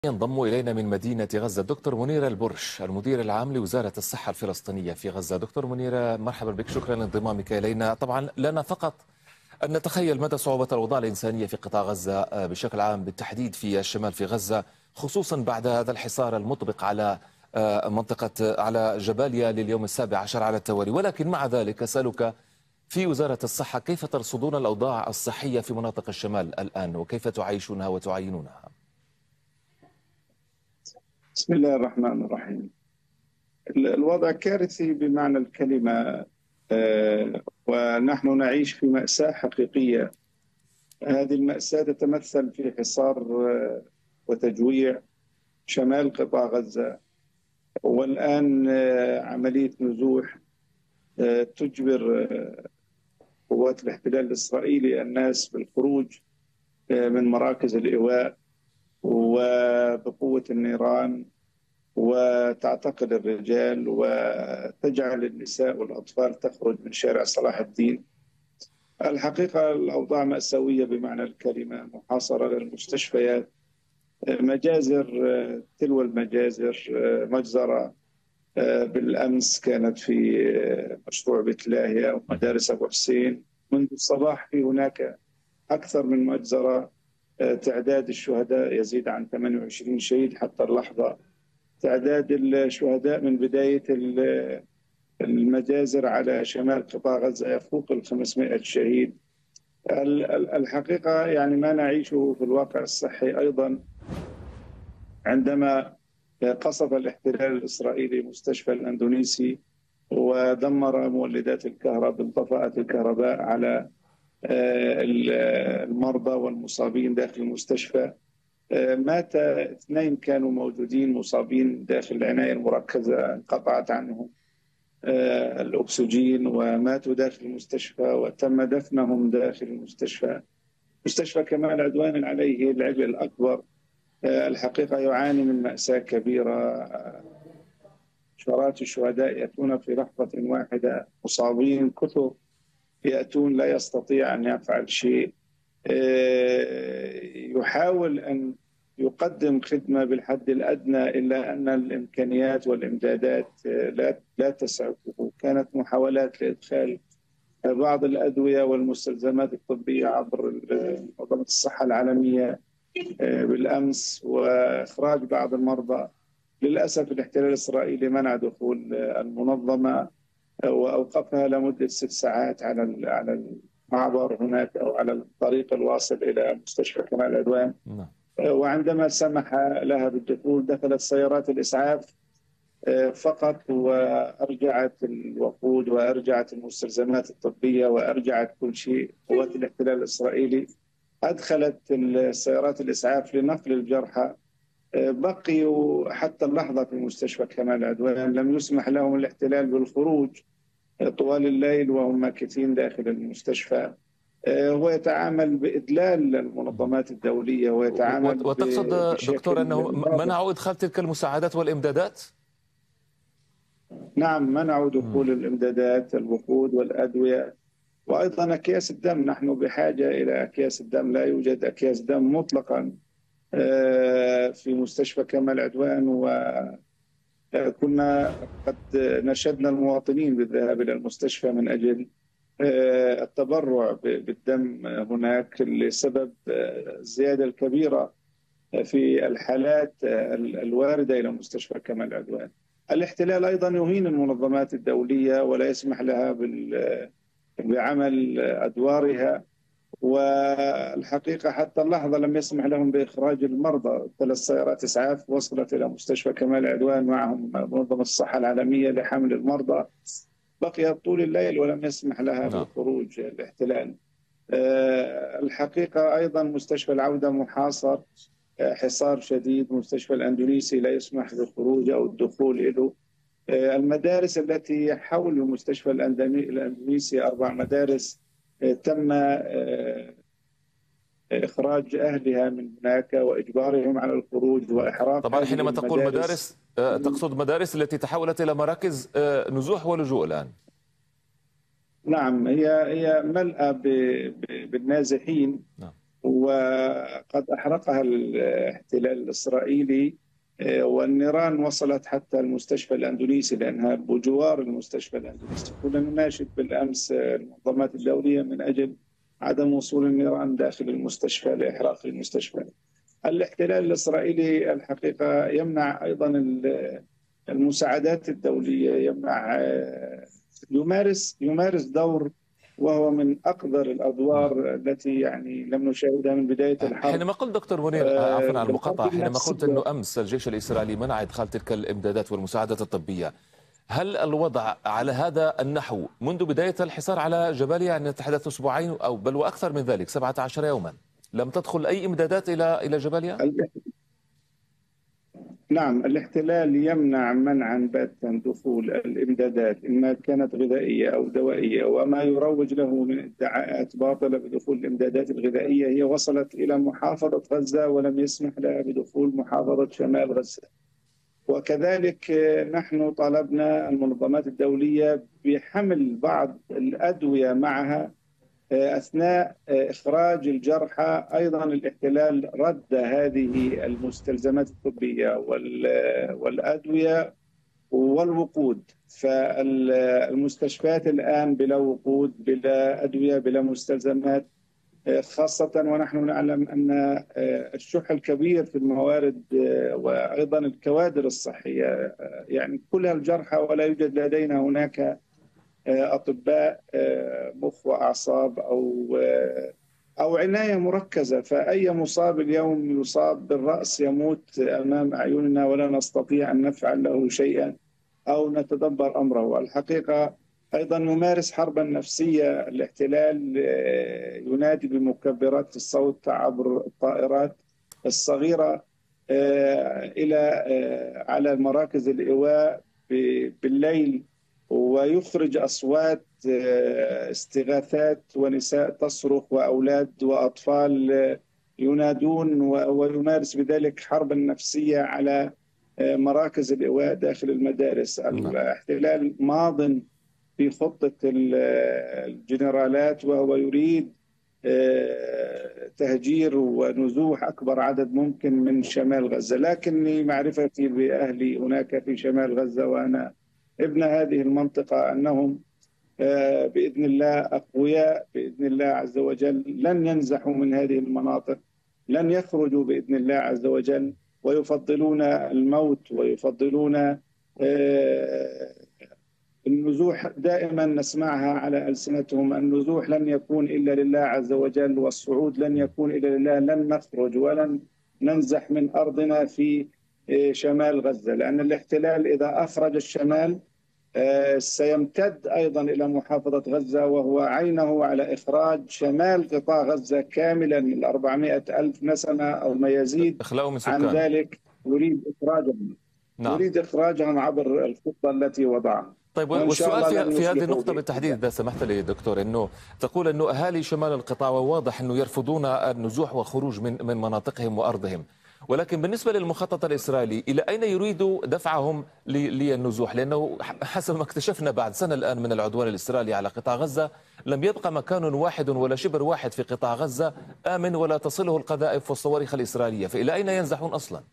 ينضم إلينا من مدينة غزة دكتور منيرة البرش المدير العام لوزارة الصحة الفلسطينية في غزة. دكتور منيرة، مرحبا بك، شكرا لانضمامك إلينا. طبعا لنا فقط أن نتخيل مدى صعوبة الأوضاع الإنسانية في قطاع غزة بشكل عام، بالتحديد في الشمال في غزة، خصوصا بعد هذا الحصار المطبق على على جباليا لليوم ال17 على التوالي. ولكن مع ذلك أسألك، في وزارة الصحة كيف ترصدون الأوضاع الصحية في مناطق الشمال الآن، وكيف تعيشونها وتعاينونها؟ بسم الله الرحمن الرحيم. الوضع كارثي بمعنى الكلمة، ونحن نعيش في مأساة حقيقية. هذه المأساة تتمثل في حصار وتجويع شمال قطاع غزة، والآن عملية نزوح تجبر قوات الاحتلال الإسرائيلي الناس بالخروج من مراكز الإيواء وبقوة النيران، وتعتقل الرجال وتجعل النساء والأطفال تخرج من شارع صلاح الدين. الحقيقة الأوضاع مأساوية بمعنى الكلمة، محاصرة للمستشفيات، مجازر تلو المجازر. مجزرة بالأمس كانت في مشروع بيت لاهيا ومدارس أبو حسين. منذ الصباح في هناك أكثر من مجزرة. تعداد الشهداء يزيد عن 28 شهيد حتى اللحظة. تعداد الشهداء من بداية المجازر على شمال قطاع غزة يفوق 500 شهيد. الحقيقة يعني ما نعيشه في الواقع الصحي أيضا، عندما قصف الاحتلال الإسرائيلي مستشفى الأندونيسي ودمر مولدات الكهرباء، انطفأت الكهرباء على المرضى والمصابين داخل المستشفى. مات 2 كانوا موجودين مصابين داخل العناية المركزة، انقطعت عنهم الأكسجين وماتوا داخل المستشفى وتم دفنهم داخل المستشفى. مستشفى كمال عدوان عليه العبء الأكبر. الحقيقة يعاني من مأساة كبيرة. عشرات الشهداء يأتون في لحظة واحدة، مصابين كثر يأتون، لا يستطيع أن يفعل شيء. يحاول أن يقدم خدمة بالحد الأدنى، إلا أن الإمكانيات والإمدادات لا تسعه. كانت محاولات لإدخال بعض الأدوية والمستلزمات الطبية عبر منظمة الصحة العالمية بالأمس، وإخراج بعض المرضى. للأسف الاحتلال الإسرائيلي منع دخول المنظمة وأوقفها لمدة 6 ساعات على المعبر هناك أو على الطريق الواصل إلى مستشفى كمال عدوان. وعندما سمح لها بالدخول دخلت سيارات الإسعاف فقط، وأرجعت الوقود وأرجعت المستلزمات الطبية وأرجعت كل شيء. قوات الاحتلال الإسرائيلي أدخلت السيارات الإسعاف لنقل الجرحى. بقيوا حتى اللحظة في مستشفى كمال عدوان، لم يسمح لهم الاحتلال بالخروج طوال الليل وهم ماكثين داخل المستشفى. هو يتعامل بإدلال المنظمات الدولية ويتعامل وتقصد دكتور أنه منعوا إدخال تلك المساعدات والإمدادات؟ نعم، منعوا دخول الإمدادات، الوقود والأدوية، وأيضا أكياس الدم. نحن بحاجة إلى أكياس الدم، لا يوجد أكياس دم مطلقا في مستشفى كمال عدوان. وكنا قد نشدنا المواطنين بالذهاب إلى المستشفى من أجل التبرع بالدم هناك، لسبب الزيادة الكبيرة في الحالات الواردة إلى مستشفى كمال عدوان. الاحتلال أيضا يهين المنظمات الدولية ولا يسمح لها بعمل أدوارها، والحقيقة حتى اللحظة لم يسمح لهم بإخراج المرضى. 3 سيارات إسعاف وصلت إلى مستشفى كمال عدوان معهم منظمة الصحة العالمية لحمل المرضى، بقيت طول الليل ولم يسمح لها بالخروج الاحتلال. الحقيقة أيضا مستشفى العودة محاصر حصار شديد. مستشفى الأندونيسي لا يسمح بالخروج أو الدخول له. المدارس التي حول المستشفى الأندونيسي 4 مدارس تم إخراج أهلها من هناك وإجبارهم على الخروج وإحراق. طبعا حينما تقول مدارس تقصد مدارس التي تحولت إلى مراكز نزوح ولجوء الآن؟ نعم، هي ملأى بالنازحين. وقد أحرقها الاحتلال الإسرائيلي، والنيران وصلت حتى المستشفى الأندونيسي لأنها بجوار المستشفى الأندونيسي. كنا نناشد بالأمس المنظمات الدولية من أجل عدم وصول النيران داخل المستشفى لإحراق المستشفى. الاحتلال الإسرائيلي الحقيقة يمنع أيضا المساعدات الدولية، يمارس دور، وهو من أقدر نعم. الأدوار التي يعني لم نشاهدها من بداية الحرب. حينما قلت دكتور منير، عفوا على بالحرب المقاطعة، حينما قلت أنه النفسية. أمس الجيش الإسرائيلي منع إدخال تلك الإمدادات والمساعدات الطبية، هل الوضع على هذا النحو منذ بداية الحصار على جباليا، يعني نتحدث أسبوعين أو بل وأكثر من ذلك 17 يوما لم تدخل أي إمدادات إلى جباليا؟ نعم، الاحتلال يمنع منعا باتا دخول الإمدادات، إما كانت غذائية أو دوائية، وما يروج له من ادعاءات باطلة بدخول الإمدادات الغذائية هي وصلت إلى محافظة غزة ولم يسمح لها بدخول محافظة شمال غزة. وكذلك نحن طالبنا المنظمات الدولية بحمل بعض الأدوية معها أثناء إخراج الجرحى. أيضا الاحتلال رد هذه المستلزمات الطبية والأدوية والوقود، فالمستشفيات الآن بلا وقود، بلا أدوية، بلا مستلزمات، خاصة ونحن نعلم أن الشح الكبير في الموارد وأيضا الكوادر الصحية، يعني كلها الجرحى، ولا يوجد لدينا هناك أطباء مخ وأعصاب أو عناية مركزة. فأي مصاب اليوم يصاب بالرأس يموت أمام أعيننا ولا نستطيع أن نفعل له شيئا أو نتدبر أمره. الحقيقة أيضا يمارس حربا نفسية الاحتلال، ينادي بمكبرات الصوت عبر الطائرات الصغيرة على مراكز الإيواء بالليل، ويخرج أصوات استغاثات ونساء تصرخ وأولاد وأطفال ينادون، ويمارس بذلك حربا نفسية على مراكز الإيواء داخل المدارس. الاحتلال ماض في خطة الجنرالات، وهو يريد تهجير ونزوح أكبر عدد ممكن من شمال غزة. لكني معرفتي بأهلي هناك في شمال غزة وأنا ابن هذه المنطقة أنهم بإذن الله أقوياء بإذن الله عز وجل، لن ينزحوا من هذه المناطق، لن يخرجوا بإذن الله عز وجل، ويفضلون الموت ويفضلون النزوح. دائما نسمعها على ألسنتهم: النزوح لن يكون إلا لله عز وجل، والصعود لن يكون إلا لله، لن نخرج ولن ننزح من أرضنا في شمال غزة، لأن الاحتلال إذا أخرج الشمال سيمتد أيضا إلى محافظة غزة، وهو عينه على إخراج شمال قطاع غزة كاملا من 400 ألف نسمة أو ما يزيد عن ذلك. يريد إخراجهم عبر الخطة التي وضعها. طيب، والسؤال في هذه النقطة بالتحديد إذا سمحت لي دكتور، أنه تقول أنه أهالي شمال القطاع وواضح أنه يرفضون النزوح والخروج من مناطقهم وأرضهم، ولكن بالنسبة للمخطط الإسرائيلي إلى أين يريد دفعهم للنزوح؟ لأنه حسب ما اكتشفنا بعد سنة الآن من العدوان الإسرائيلي على قطاع غزة لم يبقى مكان واحد ولا شبر واحد في قطاع غزة آمن ولا تصله القذائف والصواريخ الإسرائيلية، فإلى أين ينزحون أصلا؟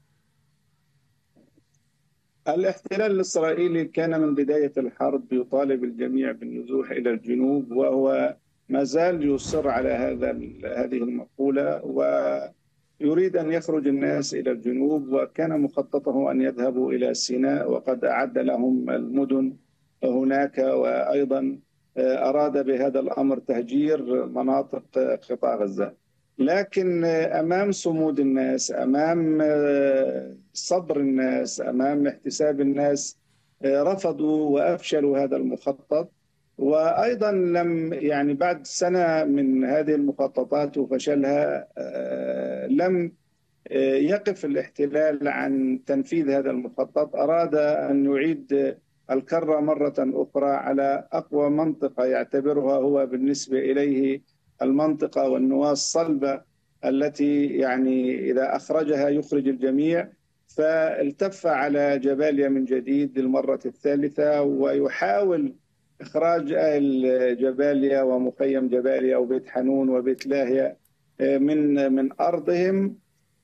الاحتلال الإسرائيلي كان من بداية الحرب يطالب الجميع بالنزوح إلى الجنوب، وهو ما زال يصر على هذه المقولة، ويريد أن يخرج الناس إلى الجنوب. وكان مخططه أن يذهبوا إلى سيناء، وقد أعد لهم المدن هناك، وأيضا أراد بهذا الأمر تهجير مناطق قطاع غزة. لكن أمام صمود الناس، أمام صبر الناس، أمام احتساب الناس، رفضوا وأفشلوا هذا المخطط. وأيضا يعني بعد سنة من هذه المخططات وفشلها لم يقف الاحتلال عن تنفيذ هذا المخطط. أراد أن يعيد الكرة مرة أخرى على أقوى منطقة يعتبرها هو بالنسبة إليه المنطقة والنواة الصلبة التي يعني إذا أخرجها يخرج الجميع. فالتف على جباليا من جديد للمرة الثالثة، ويحاول إخراج أهل جباليا ومخيم جباليا وبيت حنون وبيت لاهيا من أرضهم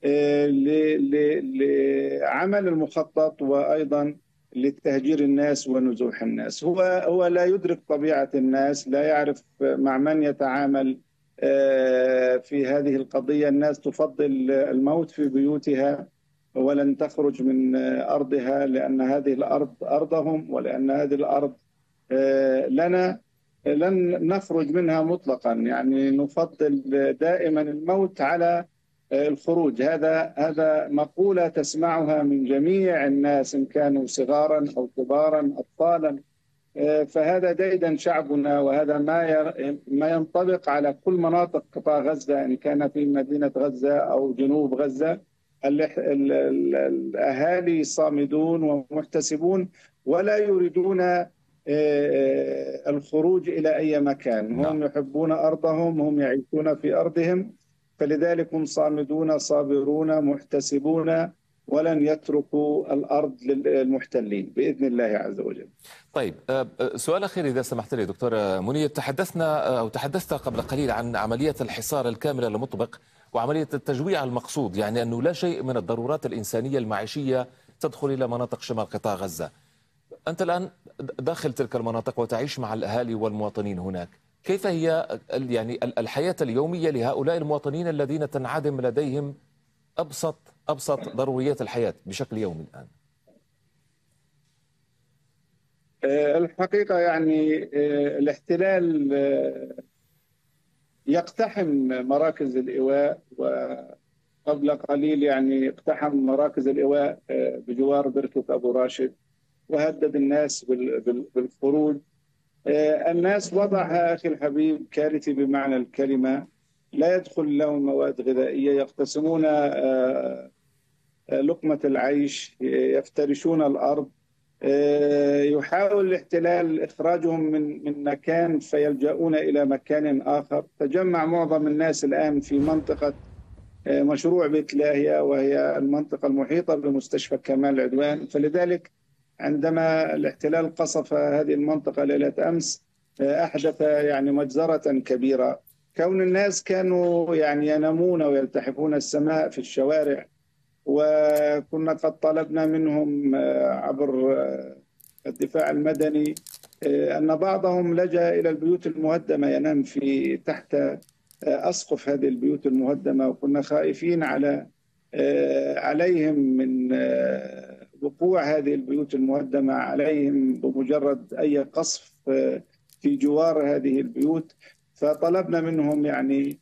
لعمل المخطط، وأيضا لتهجير الناس ونزوح الناس. هو لا يدرك طبيعة الناس، لا يعرف مع من يتعامل في هذه القضية. الناس تفضل الموت في بيوتها ولن تخرج من أرضها، لأن هذه الأرض أرضهم، ولأن هذه الأرض لنا، لن نخرج منها مطلقا. يعني نفضل دائما الموت على الخروج. هذا مقولة تسمعها من جميع الناس، إن كانوا صغارا أو كبارا أطفالا. فهذا ديدا شعبنا، وهذا ما ينطبق على كل مناطق قطاع غزة، إن كان في مدينة غزة أو جنوب غزة. الأهالي صامدون ومحتسبون، ولا يريدون الخروج إلى أي مكان. نعم. هم يحبون أرضهم، هم يعيشون في أرضهم، فلذلك هم صامدون صابرون محتسبون، ولن يتركوا الأرض للمحتلين بإذن الله عز وجل. طيب، سؤال أخير إذا سمحت لي دكتور منير. تحدثت قبل قليل عن عملية الحصار الكامل المطبق وعملية التجويع المقصود، يعني أنه لا شيء من الضرورات الإنسانية المعيشية تدخل إلى مناطق شمال قطاع غزة. أنت الآن داخل تلك المناطق وتعيش مع الأهالي والمواطنين هناك، كيف هي يعني الحياة اليومية لهؤلاء المواطنين الذين تنعدم لديهم أبسط ضروريات الحياة بشكل يومي الآن؟ الحقيقة يعني الاحتلال يقتحم مراكز الإيواء، وقبل قليل يعني اقتحم مراكز الإيواء بجوار بركة أبو راشد، وهدد الناس بالخروج. الناس وضعها أخي الحبيب كارثي بمعنى الكلمة، لا يدخل لهم مواد غذائية، يقتسمون لقمة العيش، يفترشون الأرض. يحاول الاحتلال إخراجهم من مكان فيلجؤون إلى مكان آخر. تجمع معظم الناس الآن في منطقة مشروع بيت لاهيا، وهي المنطقة المحيطة بمستشفى كمال عدوان. فلذلك عندما الاحتلال قصف هذه المنطقة ليلة أمس، أحدث يعني مجزرة كبيرة. كون الناس كانوا يعني ينامون ويلتحفون السماء في الشوارع، وكنا قد طلبنا منهم عبر الدفاع المدني أن بعضهم لجأ إلى البيوت المهدمة، ينام في تحت أسقف هذه البيوت المهدمة، وكنا خائفين عليهم من وقوع هذه البيوت المهدمة عليهم بمجرد أي قصف في جوار هذه البيوت. فطلبنا منهم يعني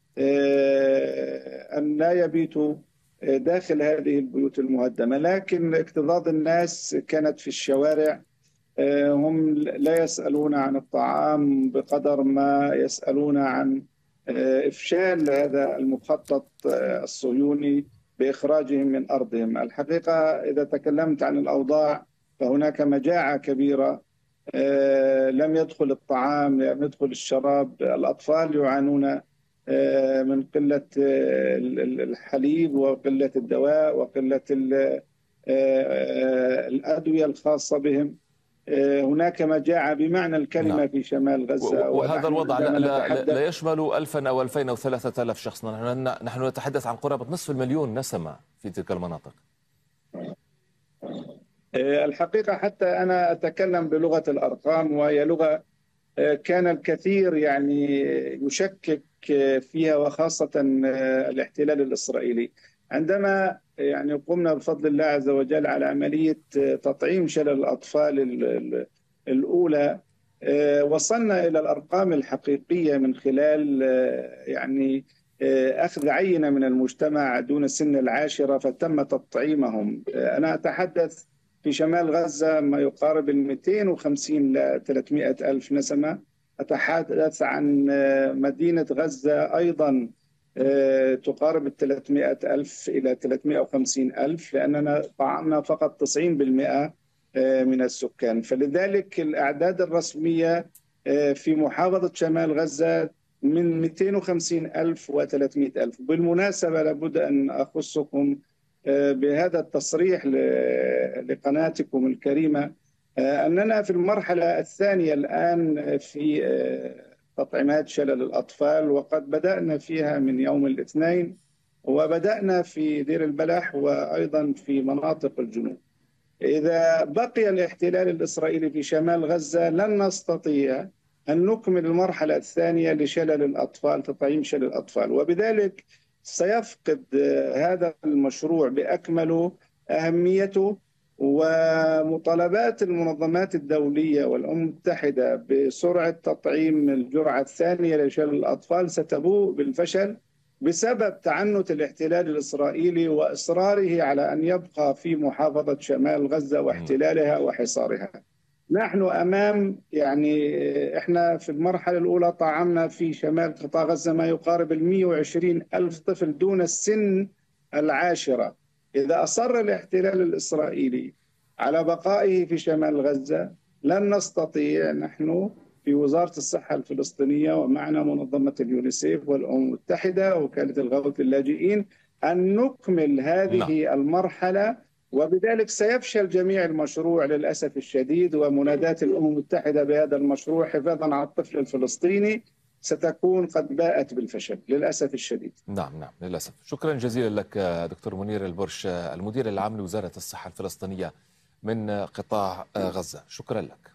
أن لا يبيتوا داخل هذه البيوت المهدمة، لكن اكتظاظ الناس كانت في الشوارع. هم لا يسألون عن الطعام بقدر ما يسألون عن إفشال هذا المخطط الصهيوني بإخراجهم من أرضهم. الحقيقة إذا تكلمت عن الأوضاع فهناك مجاعة كبيرة، لم يدخل الطعام، لم يدخل الشراب. الأطفال يعانون من قلة الحليب وقلة الدواء وقلة الأدوية الخاصة بهم. هناك مجاعة بمعنى الكلمة نعم. في شمال غزة. وهذا الوضع لا يشمل 1000 أو 2000 أو 3000 شخص. نحن نتحدث عن قرابة نصف المليون نسمة في تلك المناطق. الحقيقة حتى أنا أتكلم بلغة الأرقام، وهي لغة كان الكثير يعني يشكك فيها، وخاصة الاحتلال الإسرائيلي. عندما يعني قمنا بفضل الله عز وجل على عملية تطعيم شلل الأطفال الأولى، وصلنا إلى الأرقام الحقيقية من خلال يعني أخذ عينة من المجتمع دون سن العاشرة فتم تطعيمهم. أنا أتحدث في شمال غزة ما يقارب 250 ل 300 ألف نسمة. أتحدث عن مدينة غزة أيضا تقارب 300 ألف إلى 350 ألف، لأننا طعمنا فقط 90% من السكان. فلذلك الأعداد الرسمية في محافظة شمال غزة من 250 ألف و 300 ألف. بالمناسبة لابد أن أخصكم بهذا التصريح لقناتكم الكريمة أننا في المرحلة الثانية الآن في تطعيمات شلل الأطفال، وقد بدأنا فيها من يوم الاثنين، وبدأنا في دير البلح وأيضا في مناطق الجنوب. إذا بقي الاحتلال الإسرائيلي في شمال غزة لن نستطيع أن نكمل المرحلة الثانية لشلل الأطفال، تطعيم شلل الأطفال، وبذلك سيفقد هذا المشروع بأكمله أهميته. ومطالبات المنظمات الدولية والأمم المتحدة بسرعة تطعيم الجرعة الثانية لشلل الأطفال ستبوء بالفشل بسبب تعنت الاحتلال الإسرائيلي وإصراره على أن يبقى في محافظة شمال غزة واحتلالها وحصارها. نحن أمام إحنا في المرحلة الأولى طعمنا في شمال قطاع غزة ما يقارب 120 ألف طفل دون السن العاشرة. إذا أصر الاحتلال الإسرائيلي على بقائه في شمال غزة لن نستطيع نحن في وزارة الصحة الفلسطينية ومعنا منظمة اليونيسيف والأمم المتحدة ووكالة الغوث للاجئين أن نكمل هذه المرحلة، وبذلك سيفشل جميع المشروع للأسف الشديد. ومنادات الأمم المتحدة بهذا المشروع حفاظا على الطفل الفلسطيني ستكون قد باءت بالفشل للأسف الشديد. نعم للأسف. شكرا جزيلا لك دكتور منير البرش، المدير العام لوزارة الصحة الفلسطينية من قطاع غزة. شكرا لك.